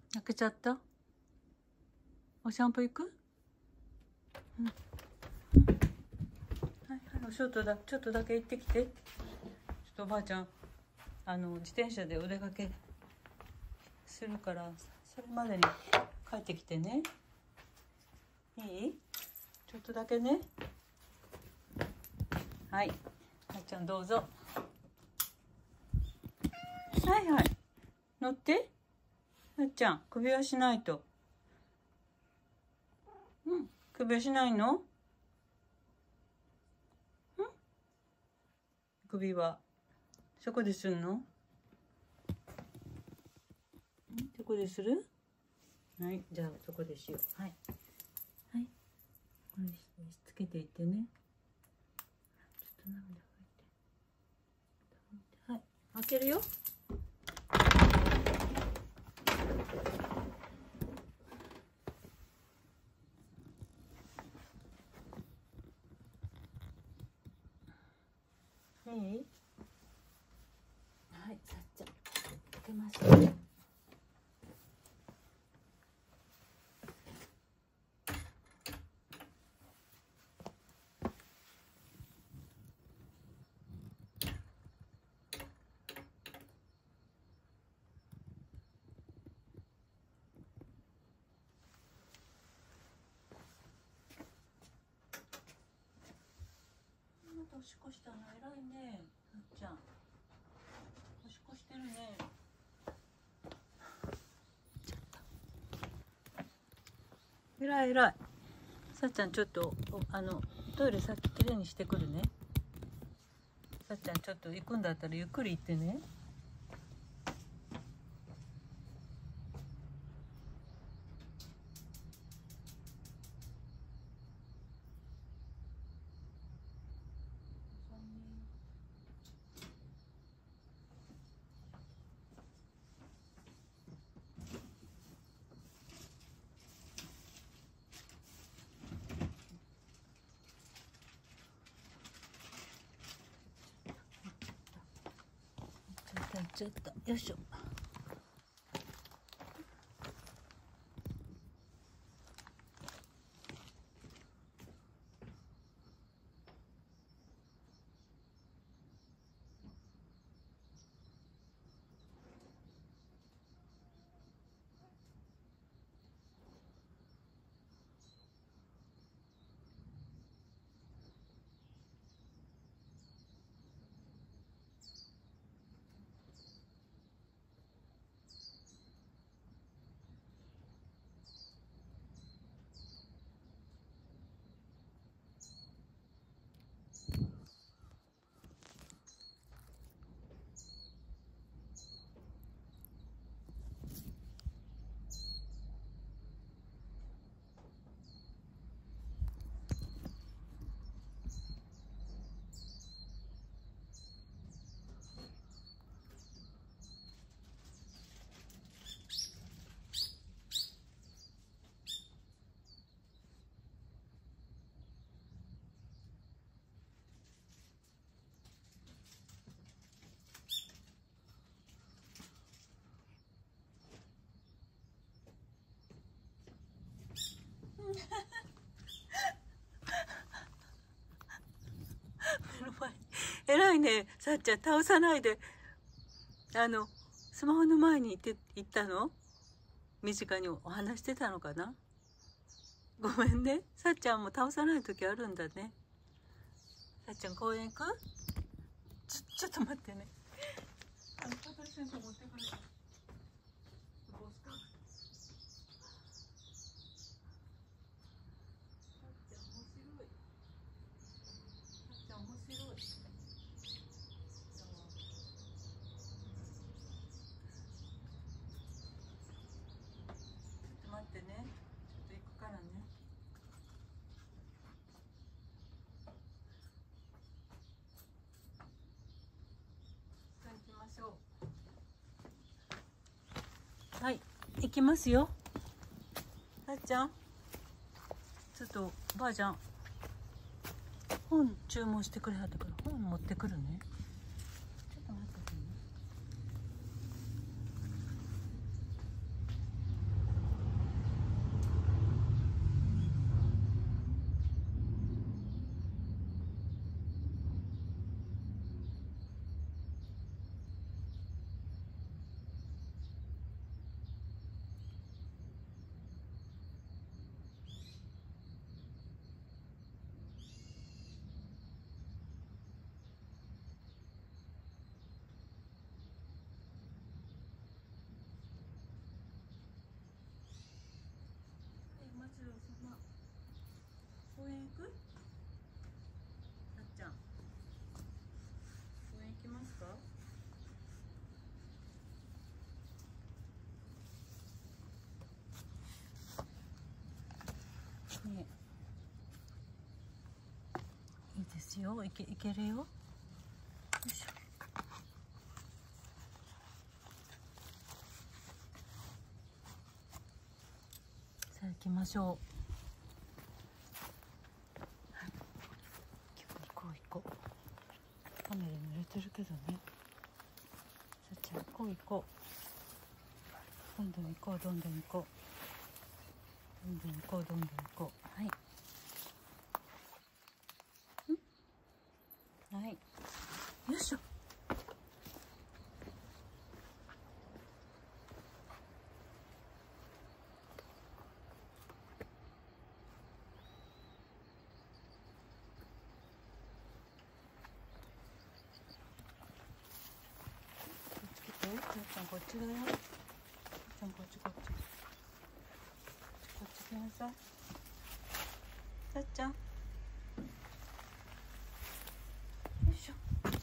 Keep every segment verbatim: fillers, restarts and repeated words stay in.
開けちゃった。お散歩行く？うん、うん、はいはい、お仕事だ。ちょっとだけ行ってきて。ちょっとおばあちゃんあの自転車でお出かけするから、それまでに帰ってきてね。いい？ちょっとだけね。はい、はっちゃんどうぞ。はいはい、乗って。はっちゃん首輪しないと。うん、首輪しないの？ん？首輪そこでするの？ん？そこでする？はい、じゃあそこでしよう。はいはい、これしつけていってね。ちょっと涙拭いて。はい、開けるよ。いい？はい、さっちゃん開けましょう。おしっこしたの偉いね、はっちゃん。おしっこしてるね。偉い偉い。さっちゃんちょっとあのトイレさっききれいにしてくるね。さっちゃんちょっと行くんだったらゆっくり行ってね。ちょっとよいしょ。偉いね、さっちゃん。倒さないで。あのスマホの前に行って行ったの？身近にお話してたのかな？ごめんね。さっちゃんも倒さない時あるんだね。さっちゃん公園行く？ちょちょっと待ってね。あの香取先生持ってくるから。待ってね、ちょっと行くからね。さあ行きましょう。はい、行きますよ。さっちゃん、ちょっとおばあちゃん本注文してくれはったから本持ってくるね。ちょっと待っててね。 ね、いいですよ。いけ、いけるよ。よいしょ。さあ行きましょう。はい、行こう行こう。カメラ濡れてるけどね。さっちゃん行こう行こう。どんどん行こうどんどん行こう。どんどん行こうどんどん行こう。はい。はい。よいしょ。ちゃんこっちだよ。ちゃんこっちこっち。こっち来なさい。さっちゃん。よいしょ。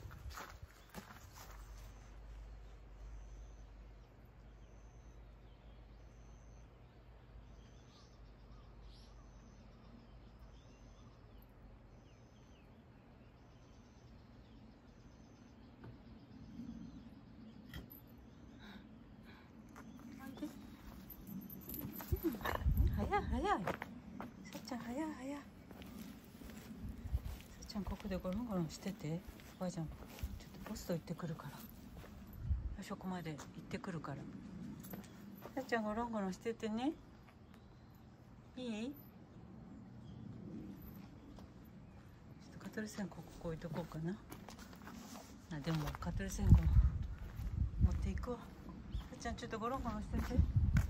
うん、早い早い。さっちゃん早い早い。さっちゃんここでゴロンゴロンしてて。おばあちゃんちょっとポスト行ってくるから。あそこまで行ってくるから。さっちゃんゴロンゴロンしててね。いい？ちょっと蚊取り線香ここ置いとこうかな。あ、でも蚊取り線香持っていくわ。さっちゃんちょっとゴロンゴロンしてて。ちょ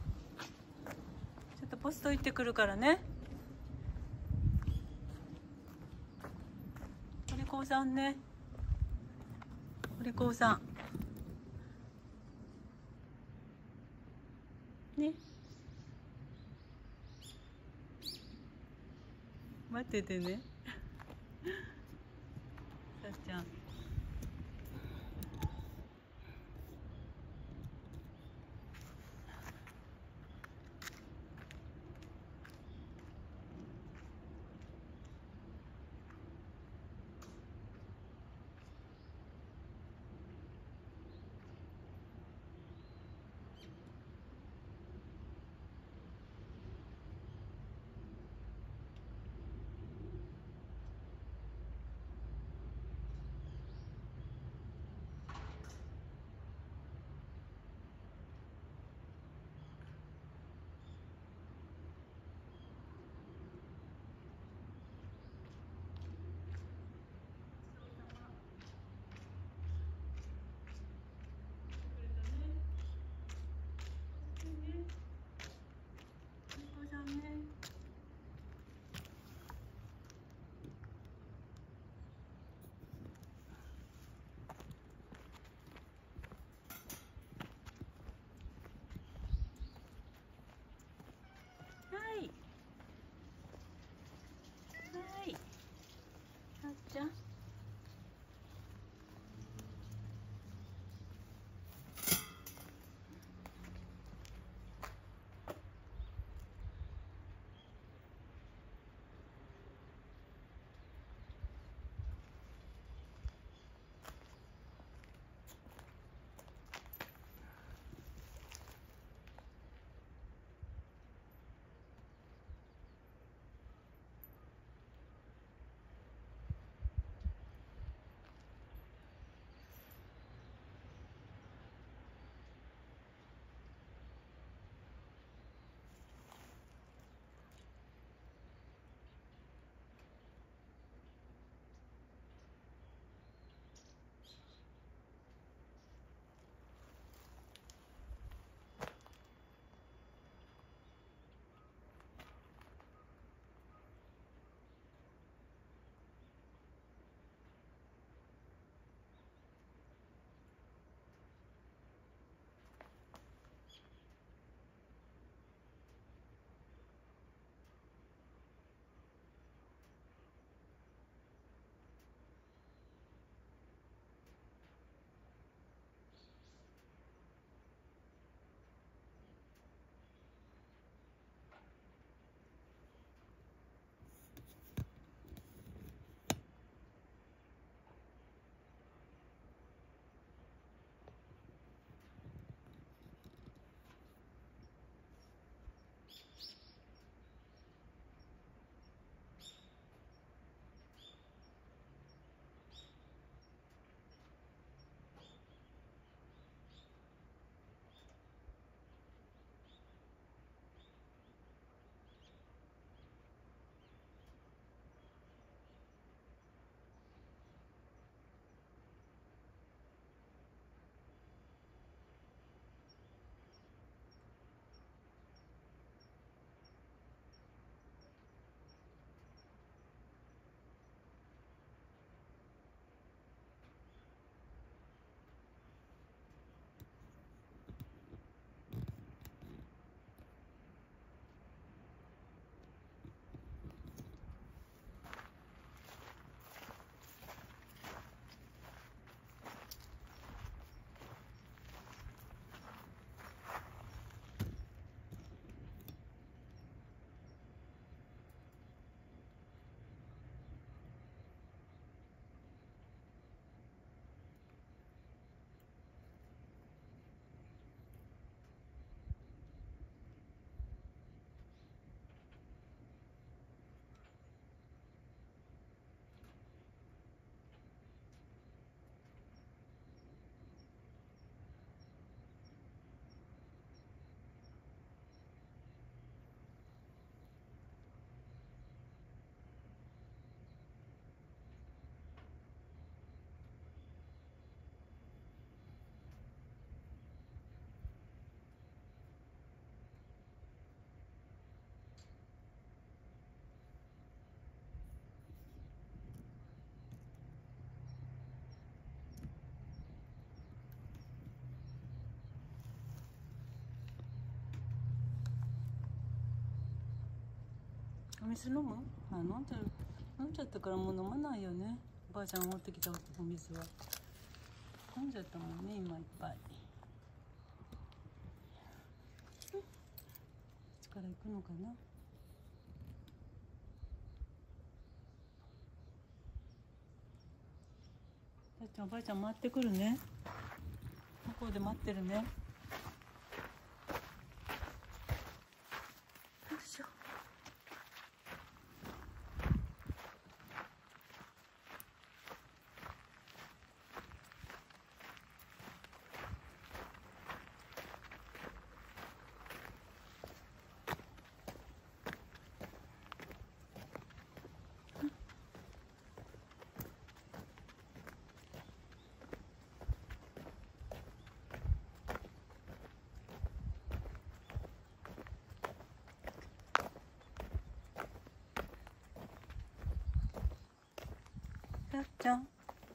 っとポスト行ってくるからね。お利口さんね。お利口さん。ね。待っててね。さっちゃん。 お水飲む？あ、飲んでる。飲んじゃったからもう飲まないよね。おばあちゃんが持ってきたお水は。飲んじゃったもんね、今いっぱい。こっちから行くのかな。さっちゃん、おばあちゃん待ってくるね。向こうで待ってるね。よいしょ。さっちゃん。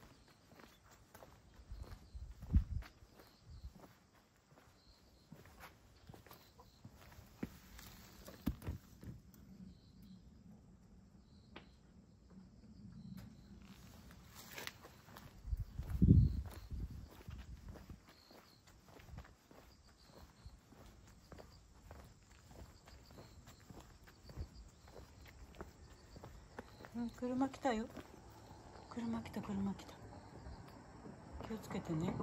うん、車来たよ。車来た、車来た。気をつけてね。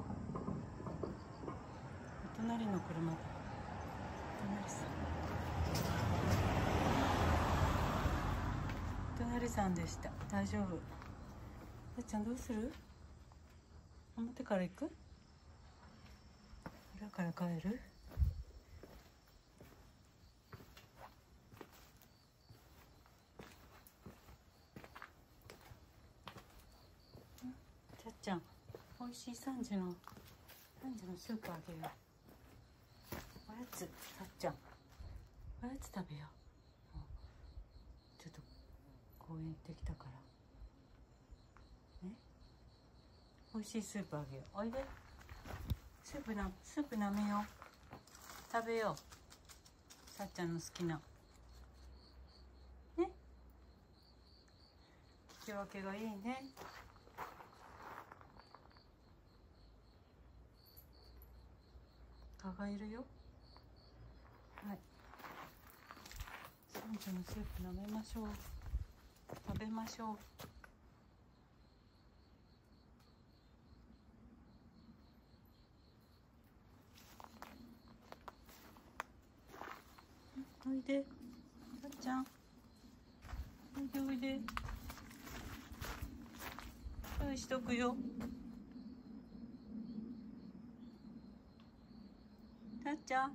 お隣の車だ。お隣さん。お隣さんでした。大丈夫。さっちゃんどうする？表から行く？裏から帰る？さっちゃん、おいしいさんじのさんじのスープあげよう。おやつ、さっちゃん、おやつ食べよう。ちょっと公園行ってきたからね。おいしいスープあげよう。おいで。スープな、スープなめよう。食べよう。さっちゃんの好きなね。聞き分けがいいね。蚊がいるよ。はい。さんじのスープ飲めましょう。食べましょう。おいで。さっちゃん。おいでおいで。用意しとくよ。さっちゃん。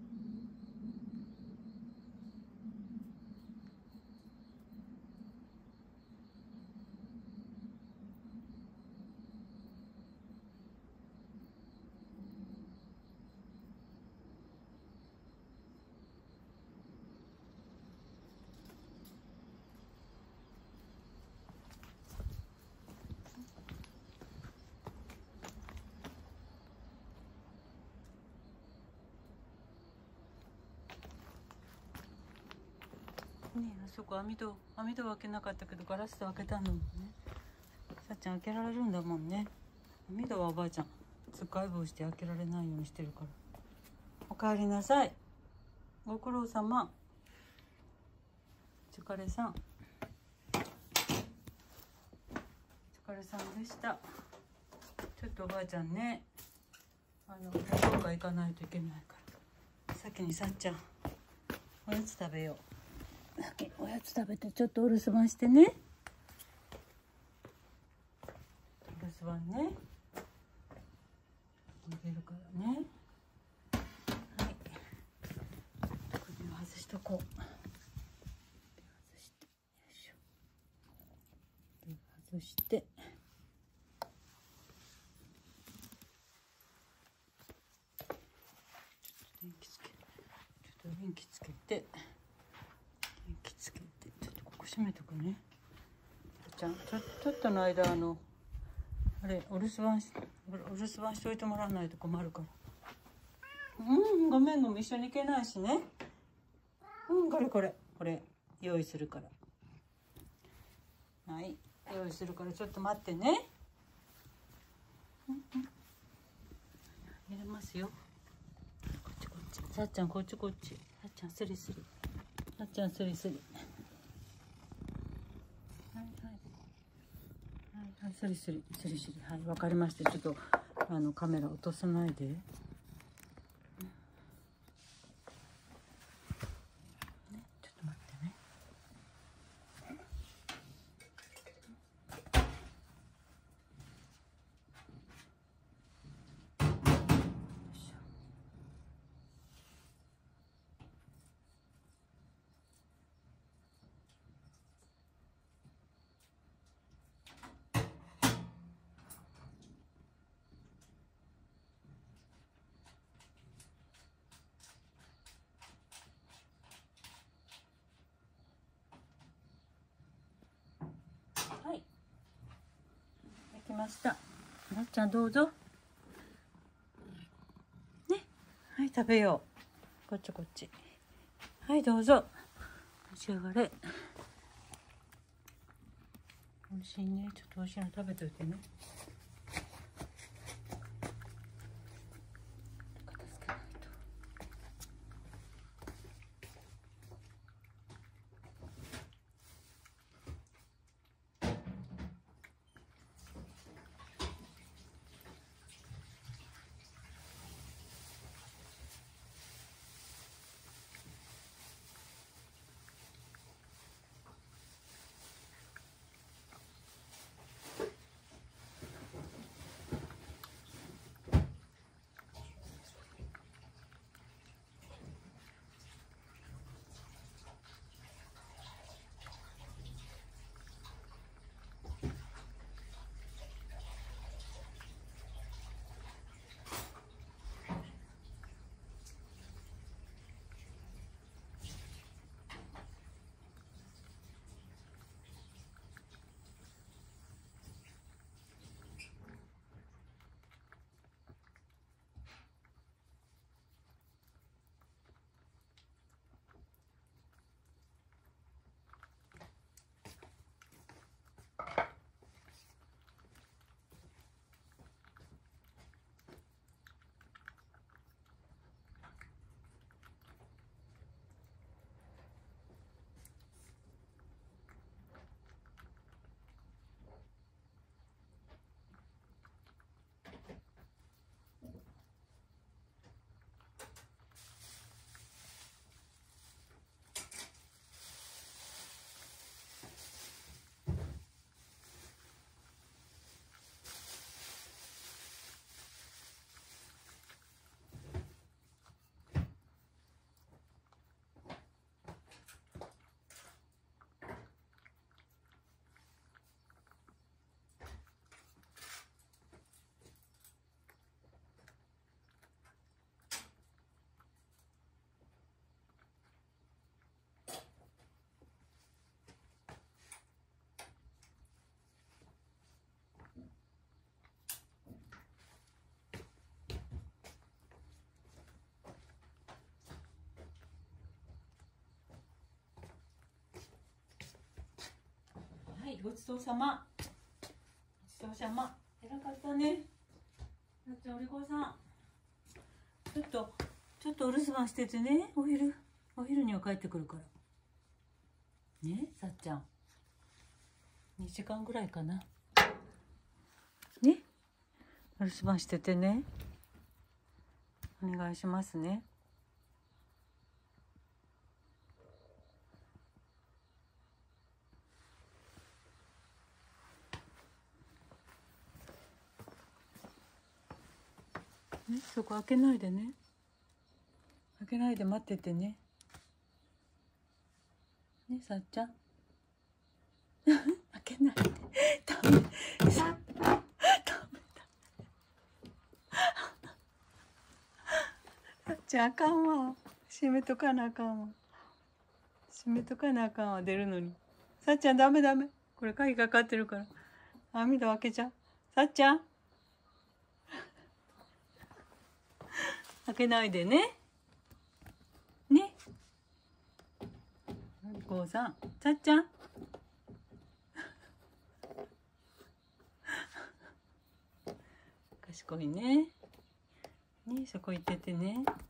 ねえ、あそこ網戸網戸は開けなかったけどガラス戸開けたのもね。さっちゃん開けられるんだもんね。網戸はおばあちゃんつっかい棒して開けられないようにしてるから。おかえりなさい。ご苦労様。お疲れさん。お疲れさんでした。ちょっとおばあちゃんね、あのどこか行かないといけないから先にさっちゃんおやつ食べよう。先におやつ食べてちょっとお留守番してね。お留守番ね。逃げるからね。はい。首を外しとこう。外して、よいしょ。外して。電気つけ、ちょっと電気つけて、電気つけて、ちょっとここ閉めとくね。ちゃん、ちょ、ちょっとの間、あの、あれ、お留守番し、お留守番しといてもらわないと困るから。うん、ごめん、のも一緒に行けないしね。うん、これこれ、これ、 用意するから。はい、用意するからちょっと待ってね。うんうん、入れますよ。こっちこっち。さっちゃんこっちこっち。さっちゃんスリスリ。さっちゃんスリスリ。はいはい。はいはい、スリスリスリスリ。はい、わかりました。ちょっとあのカメラ落とさないで。はい、できました。なっちゃんどうぞ。ね、はい、食べよう。こっちこっち。はい、どうぞ。召し上がれ。美味しいね。ちょっと美味しいの食べといてね。片付けないと。はい、ごちそうさま。ごちそうさま。偉かったね。なっちゃん、お利口さん。ちょっと、ちょっとお留守番しててね。お昼、お昼には帰ってくるから。ね、さっちゃん。にじかんぐらいかな。ね。お留守番しててね。お願いしますね。ね、そこ開けないでね。開けないで待っててね。ね、さっちゃん。開けないで。ダメ。ダメだ。さっちゃんあかんわ。閉めとかなあかんわ。閉めとかなあかんわ。出るのに。さっちゃんダメダメ。これ鍵かかってるから。網戸開けちゃう。さっちゃん。開けないでね。ね。 こうさん、さっちゃん賢いね。ね、そこ行っててね。